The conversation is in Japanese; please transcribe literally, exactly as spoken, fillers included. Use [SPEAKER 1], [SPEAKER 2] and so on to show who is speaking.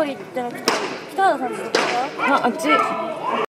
[SPEAKER 1] 料理じゃなくて北原さんってどこか？
[SPEAKER 2] あ、あっち。